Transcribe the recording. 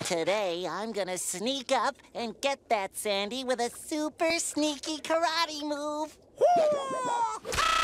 Today, I'm gonna sneak up and get that Sandy with a super sneaky karate move.